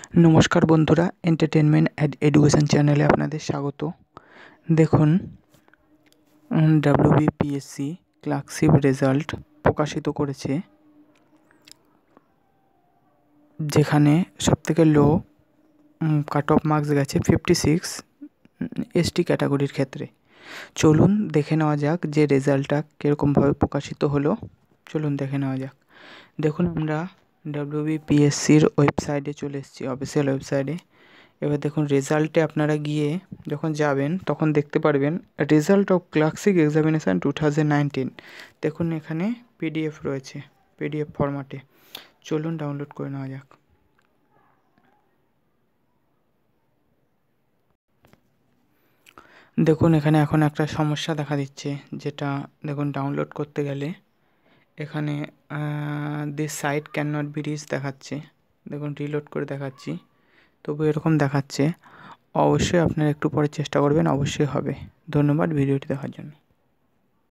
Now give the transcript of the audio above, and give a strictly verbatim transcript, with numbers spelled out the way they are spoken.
নমস্কার বন্ধুরা, entertainment and education চ্যানেলে আপনাদের স্বাগত। দেখুন, ডাব্লিউবিপিএসসি ক্লার্কশিপ রেজাল্ট প্রকাশিত করেছে, যেখানে সবথেকে লো কাট অফ মার্কস গেছে ফিফটি সিক্স এসটি ক্যাটাগরির ক্ষেত্রে। চলুন দেখে নেওয়া যাক যে রেজাল্টটা কীরকমভাবে প্রকাশিত হলো। চলুন দেখে নেওয়া যাক। দেখুন, আমরা ডাব্লিউবিপিএসসির ওয়েবসাইটে চলে এসেছি, অফিসিয়াল ওয়েবসাইটে। এবার দেখুন, রেজাল্টে আপনারা গিয়ে যখন যাবেন তখন দেখতে পারবেন result of clerkship examination two thousand nineteen. দেখুন, এখানে পিডিএফ রয়েছে, পিডিএফ ফরম্যাটে। চলুন ডাউনলোড করে নেওয়া যাক। দেখুন, এখানে এখন একটা সমস্যা দেখা দিচ্ছে, যেটা দেখুন ডাউনলোড করতে গেলে এখানে this site can not be reach দেখাচ্ছে। দেখুন, রিলোড করে দেখাচ্ছি, তবু এরকম দেখাচ্ছে। অবশ্যই আপনারা একটু পরে চেষ্টা করবেন, অবশ্যই হবে। ধন্যবাদ ভিডিওটি দেখার জন্য।